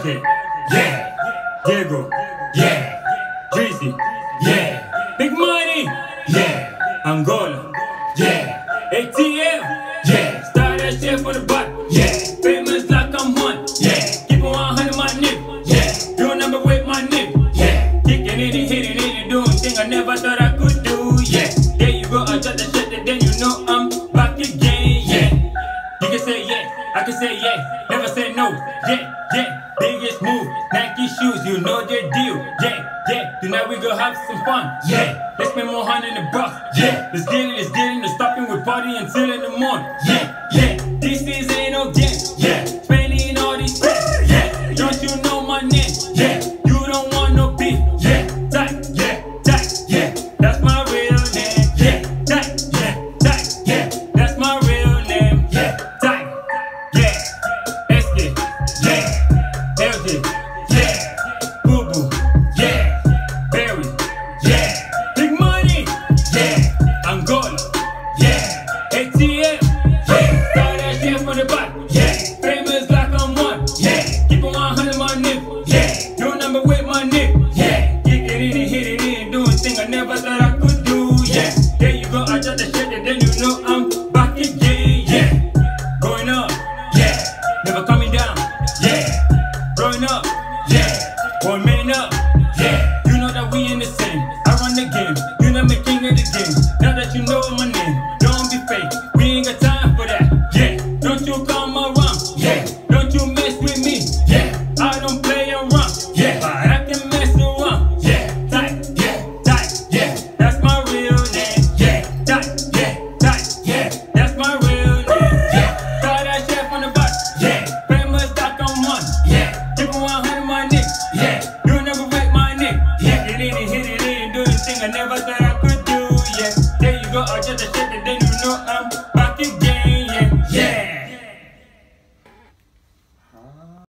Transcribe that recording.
LJ, yeah. Diego, yeah. Drizzy, yeah. Big Money, yeah. Angola, yeah. ATL, yeah. Start that shit from the bottom, yeah. Famous like I'm one, yeah. Keep it 100 my nigga, yeah. Do a number with my nigga, yeah. Kicking it and hitting it and doing things I never thought I could do, yeah. There you go, I drop the shit and then you know I'm back again, yeah. You can say yeah, I can say yeah. Never say no, yeah, yeah. Biggest move, Nike shoes, you know the deal, yeah, yeah. Tonight we gon' have some fun, yeah. Let's spend more $100 in the bucks, yeah. Let's get it, let's stopping with party until in the morning, yeah, yeah. This ain't no game, yeah. Spending all these things, yeah. Don't you know my name, yeah. You don't want no beef, yeah. Tight, yeah, tight, yeah. That's my real name, yeah. Tight, yeah, tight, yeah. That's my real name, yeah. Tight, yeah. SK, yeah. LJ, yeah. Boo Boo, yeah. Barry, yeah. Big Money, yeah. Angola, yeah. ATL, yeah. Start that shit from the bottom, yeah. Famous like I'm one, yeah. Keep it 100 my nigga, yeah. Do a number with my nigga, yeah. Kick it in and hit it in and doing things I never thought I could do, yeah. There you go, I drop the shit and then you know I'm back again, yeah. Going up, yeah. Never coming down, yeah. Growing up, yeah. One man up, yeah. You know that we in the same. I run the game, you know me king of the game. Now that you know my name, don't be fake. We ain't got time for that, yeah. Don't you come around, yeah. Don't you mess with me, yeah. I don't play around, yeah. But I can mess around, yeah. Tight, yeah, tight, yeah. That's my real name, yeah. Tight, yeah, tight, yeah. That's my real name, yeah. Start that shit from the bottom, yeah. Famous like I'm one, yeah. Keep it 100 my nigga, yeah. You never with my nigga, yeah. Hit it in and hit it in, doing things I never thought I could do, yeah. There you go, I just